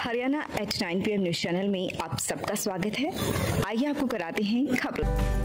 Haryana at 9 PM news channel में आप सबका स्वागत है। आइए आपको कराते हैं खबर।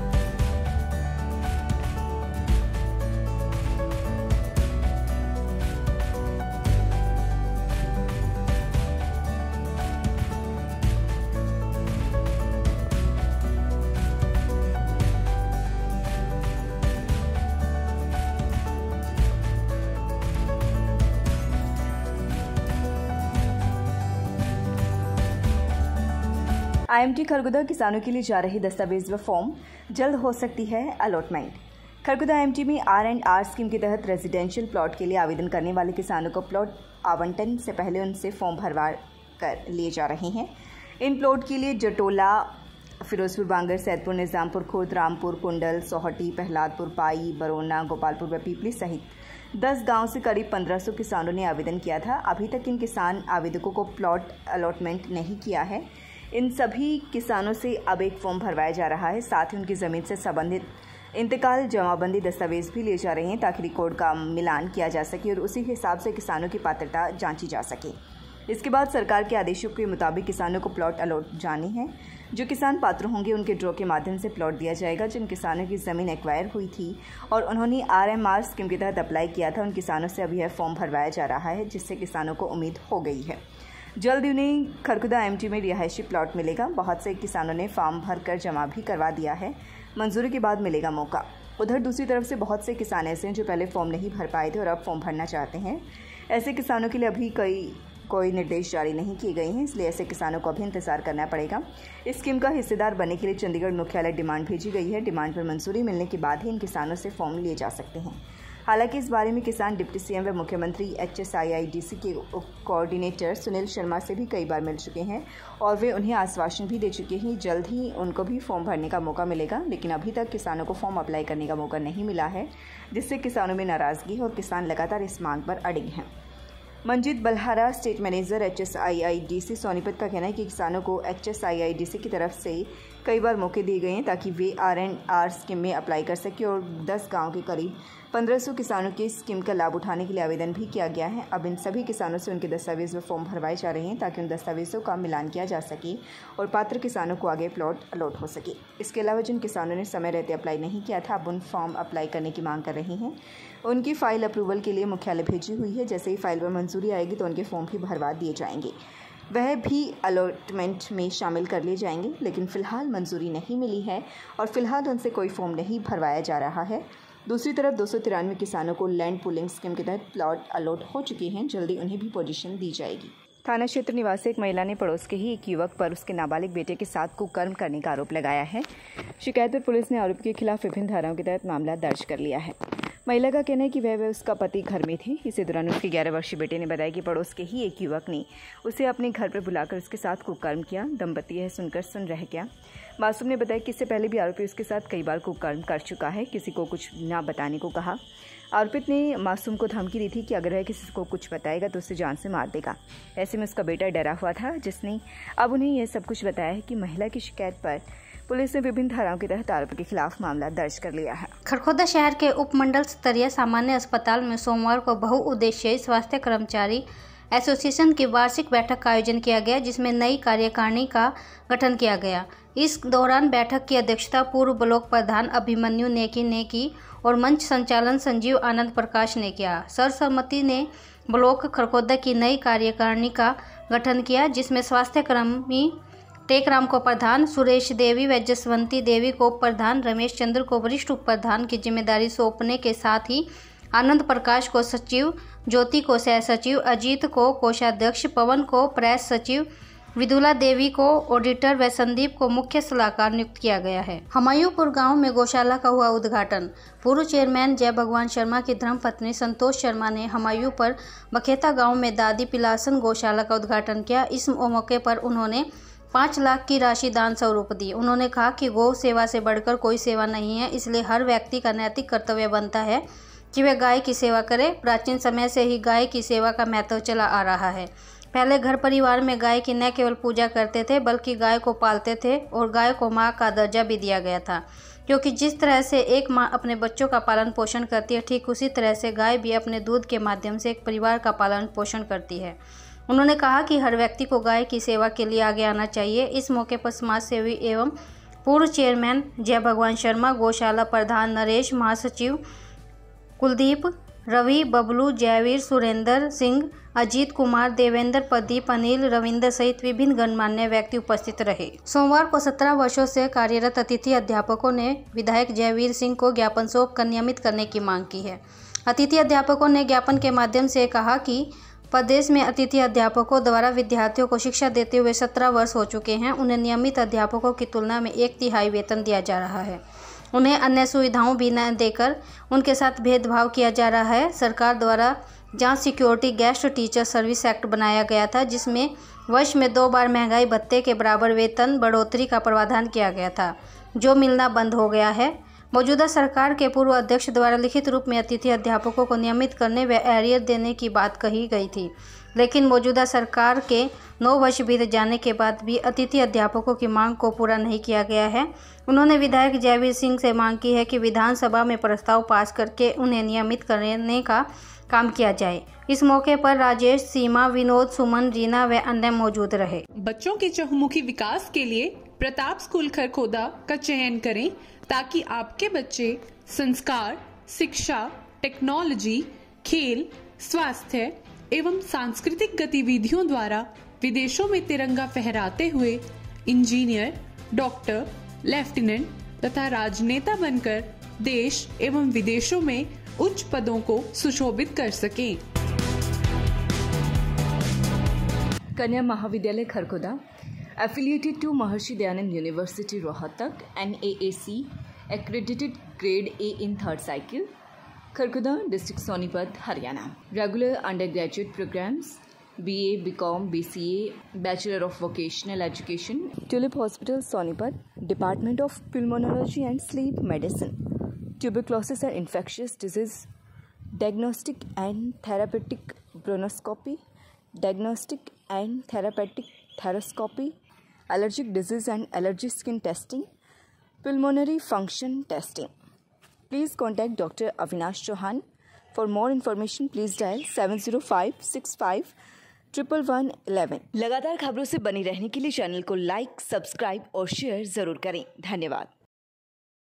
IMT खरगोदा किसानों के लिए जा रही दस्तावेज व फॉर्म जल्द हो सकती है अलॉटमेंट। खरगोदा IMT में R&R स्कीम के तहत रेजिडेंशियल प्लॉट के लिए आवेदन करने वाले किसानों को प्लॉट आवंटन से पहले उनसे फॉर्म भरवा कर लिए जा रहे हैं। इन प्लॉट के लिए जटोला, फिरोजपुर, बांगर, सैदपुर, निजामपुर, खुर्द, रामपुर, कुंडल, सोहटी, प्रहलादपुर, पाई, बरोना, गोपालपुर व पीपली सहित 10 गांव से करीब 1500 किसानों ने आवेदन किया था। अभी तक इन किसान आवेदकों को प्लॉट अलॉटमेंट नहीं किया है। इन सभी किसानों से अब एक फॉर्म भरवाया जा रहा है। साथ ही उनकी ज़मीन से संबंधित इंतकाल, जमाबंदी दस्तावेज भी ले जा रहे हैं ताकि रिकॉर्ड का मिलान किया जा सके और उसी हिसाब से किसानों की पात्रता जांची जा सके। इसके बाद सरकार के आदेशों के मुताबिक किसानों को प्लॉट अलॉट जाने हैं। जो किसान पात्र होंगे उनके ड्रॉ के माध्यम से प्लॉट दिया जाएगा। जिन किसानों की ज़मीन एक्वायर हुई थी और उन्होंने RMR स्कीम के तहत अप्लाई किया था, उन किसानों से अभी यह फॉर्म भरवाया जा रहा है, जिससे किसानों को उम्मीद हो गई है जल्द ही उन्हें खरगोदा IMT में रिहायशी प्लॉट मिलेगा। बहुत से किसानों ने फॉर्म भरकर जमा भी करवा दिया है। मंजूरी के बाद मिलेगा मौका। उधर दूसरी तरफ से बहुत से किसान ऐसे हैं जो पहले फॉर्म नहीं भर पाए थे और अब फॉर्म भरना चाहते हैं। ऐसे किसानों के लिए अभी कोई निर्देश जारी नहीं किए गए हैं, इसलिए ऐसे किसानों को अभी इंतजार करना पड़ेगा। इस स्कीम का हिस्सेदार बनने के लिए चंडीगढ़ मुख्यालय डिमांड भेजी गई है। डिमांड पर मंजूरी मिलने के बाद ही इन किसानों से फॉर्म लिए जा सकते हैं। हालांकि इस बारे में किसान डिप्टी CM व मुख्यमंत्री HSIIDC के कोऑर्डिनेटर सुनील शर्मा से भी कई बार मिल चुके हैं और वे उन्हें आश्वासन भी दे चुके हैं जल्द ही उनको भी फॉर्म भरने का मौका मिलेगा। लेकिन अभी तक किसानों को फॉर्म अप्लाई करने का मौका नहीं मिला है, जिससे किसानों में नाराज़गी है और किसान लगातार इस मांग पर अड़िग हैं। Manjeet Balhara, state manager HSIIDC Sonipat का कहना है कि किसानों को HSIIDC की तरफ से कई बार मौके दिए गए हैं ताकि वे R&R स्कीम में अप्लाई कर सके और 10 गांव के करीब 1500 किसानों की स्कीम का लाभ उठाने के लिए आवेदन भी किया गया है। अब इन सभी किसानों से उनके दस्तावेज व फॉर्म भरवाए जा रहे हैं ताकि उन दस्तावेजों का मिलान किया जा सके और पात्र किसानों को आगे प्लॉट अलॉट हो सके। इसके अलावा जिन किसानों ने समय रहते अप्लाई नहीं किया था, अब उन फॉर्म अप्लाई करने की मांग कर रहे हैं। उनकी फ़ाइल अप्रूवल के लिए मुख्यालय भेजी हुई है। जैसे ही फाइल पर मंजूरी आएगी तो उनके फॉर्म भी भरवा दिए जाएंगे, वह भी अलॉटमेंट में शामिल कर लिए जाएंगे। लेकिन फ़िलहाल मंजूरी नहीं मिली है और फिलहाल उनसे कोई फॉर्म नहीं भरवाया जा रहा है। दूसरी तरफ 293 किसानों को लैंड पूलिंग स्कीम के तहत प्लॉट अलॉट हो चुके हैं। जल्दी उन्हें भी पोजीशन दी जाएगी। थाना क्षेत्र निवासी एक महिला ने पड़ोस के ही एक युवक पर उसके नाबालिग बेटे के साथ कुकर्म करने का आरोप लगाया है। शिकायत पर पुलिस ने आरोपी के खिलाफ विभिन्न धाराओं के तहत मामला दर्ज कर लिया है। महिला का कहना है कि वह उसका पति घर में थे। इसी दौरान उसके 11 वर्षीय बेटे ने बताया कि पड़ोस के ही एक युवक ने उसे अपने घर पर बुलाकर उसके साथ कुकर्म किया। दंपति यह सुनकर सुन रह गया। मासूम ने बताया कि इससे पहले भी आरोपी उसके साथ कई बार कुकर्म कर चुका है। किसी को कुछ ना बताने को कहा। आरोपित ने मासूम को धमकी दी थी कि अगर वह किसी को कुछ बताएगा तो उसे जान से मार देगा। ऐसे में उसका बेटा डरा हुआ था, जिसने अब उन्हें यह सब कुछ बताया है कि महिला की शिकायत पर पुलिस ने विभिन्न धाराओं के तहत आरोपी के खिलाफ मामला दर्ज कर लिया है। खरगोदा शहर के उपमंडल स्तरीय सामान्य अस्पताल में सोमवार को बहुउद्देशीय स्वास्थ्य कर्मचारी एसोसिएशन की वार्षिक बैठक का आयोजन किया गया, जिसमें नई कार्यकारिणी का गठन किया गया। इस दौरान बैठक की अध्यक्षता पूर्व ब्लॉक प्रधान अभिमन्यु नेकी ने की और मंच संचालन संजीव आनंद प्रकाश ने किया। सर्वसम्मति ने ब्लॉक खरगोदा की नई कार्यकारिणी का गठन किया, जिसमें स्वास्थ्य कर्मी टेकराम को प्रधान, सुरेश देवी व जसवंती देवी को प्रधान, रमेश चंद्र को वरिष्ठ उप प्रधान की जिम्मेदारी सौंपने के साथ ही आनंद प्रकाश को सचिव, ज्योति को सह सचिव, अजीत को कोषाध्यक्ष, पवन को प्रेस सचिव, विदुला देवी को ऑडिटर व संदीप को मुख्य सलाहकार नियुक्त किया गया है। हमायूपुर गांव में गौशाला का हुआ उद्घाटन। पूर्व चेयरमैन जय भगवान शर्मा की धर्मपत्नी संतोष शर्मा ने हमायूपुर बखेता गांव में दादी पिलासन गौशाला का उद्घाटन किया। इस मौके पर उन्होंने 5 लाख की राशि दान स्वरूप दी। उन्होंने कहा कि गौ सेवा से बढ़कर कोई सेवा नहीं है, इसलिए हर व्यक्ति का नैतिक कर्तव्य बनता है कि वह गाय की सेवा करे। प्राचीन समय से ही गाय की सेवा का महत्व चला आ रहा है। पहले घर परिवार में गाय की न केवल पूजा करते थे, बल्कि गाय को पालते थे और गाय को माँ का दर्जा भी दिया गया था, क्योंकि जिस तरह से एक माँ अपने बच्चों का पालन पोषण करती है, ठीक उसी तरह से गाय भी अपने दूध के माध्यम से एक परिवार का पालन पोषण करती है। उन्होंने कहा कि हर व्यक्ति को गाय की सेवा के लिए आगे आना चाहिए। इस मौके पर समाज सेवी एवं पूर्व चेयरमैन जय भगवान शर्मा, गौशाला प्रधान नरेश, महासचिव कुलदीप, रवि, बबलू, जयवीर, सुरेंद्र सिंह, अजीत कुमार, देवेंद्र, प्रदीप, अनिल, रविंद्र सहित विभिन्न गणमान्य व्यक्ति उपस्थित रहे। सोमवार को 17 वर्षों से कार्यरत अतिथि अध्यापकों ने विधायक जयवीर सिंह को ज्ञापन सौंप कर नियमित करने की मांग की है। अतिथि अध्यापकों ने ज्ञापन के माध्यम से कहा कि प्रदेश में अतिथि अध्यापकों द्वारा विद्यार्थियों को शिक्षा देते हुए 17 वर्ष हो चुके हैं। उन्हें नियमित अध्यापकों की तुलना में 1/3 वेतन दिया जा रहा है। उन्हें अन्य सुविधाओं भी न देकर उनके साथ भेदभाव किया जा रहा है। सरकार द्वारा जांच security guest teacher service act बनाया गया था, जिसमें वर्ष में 2 बार महंगाई भत्ते के बराबर वेतन बढ़ोतरी का प्रावधान किया गया था, जो मिलना बंद हो गया है। मौजूदा सरकार के पूर्व अध्यक्ष द्वारा लिखित रूप में अतिथि अध्यापकों को नियमित करने व एरियर देने की बात कही गई थी, लेकिन मौजूदा सरकार के 9 वर्ष बीत जाने के बाद भी अतिथि अध्यापकों की मांग को पूरा नहीं किया गया है। उन्होंने विधायक जयवीर सिंह से मांग की है कि विधानसभा में प्रस्ताव पास करके उन्हें नियमित करने का काम किया जाए। इस मौके पर राजेश, सीमा, विनोद, सुमन, रीना व अन्य मौजूद रहे। बच्चों के चहुमुखी विकास के लिए प्रताप स्कूल खरखोदा का चयन करें, ताकि आपके बच्चे संस्कार, शिक्षा, टेक्नोलॉजी, खेल, स्वास्थ्य एवं सांस्कृतिक गतिविधियों द्वारा विदेशों में तिरंगा फहराते हुए इंजीनियर, डॉक्टर, लेफ्टिनेंट तथा राजनेता बनकर देश एवं विदेशों में उच्च पदों को सुशोभित कर सकें। कन्या महाविद्यालय Kharkhoda affiliated to Maharishi Dayanand University Rohtak, NAAC accredited grade A in 3rd cycle, Kharkhoda district Sonipat, Haryana. Regular undergraduate programs BA, BCom, BCA, Bachelor of Vocational Education, Tulip Hospital Sonipat, Department of Pulmonology and Sleep Medicine. Tuberculosis and infectious disease, diagnostic and therapeutic bronchoscopy, diagnostic and therapeutic thoracoscopy, allergic disease and allergy skin testing, pulmonary function testing. Please contact Dr. Avinash Chauhan. For more information, please dial 705651111. लगातार खबरों से बनी रहने के लिए channel को like, subscribe और share जरूर करें। धन्यवाद।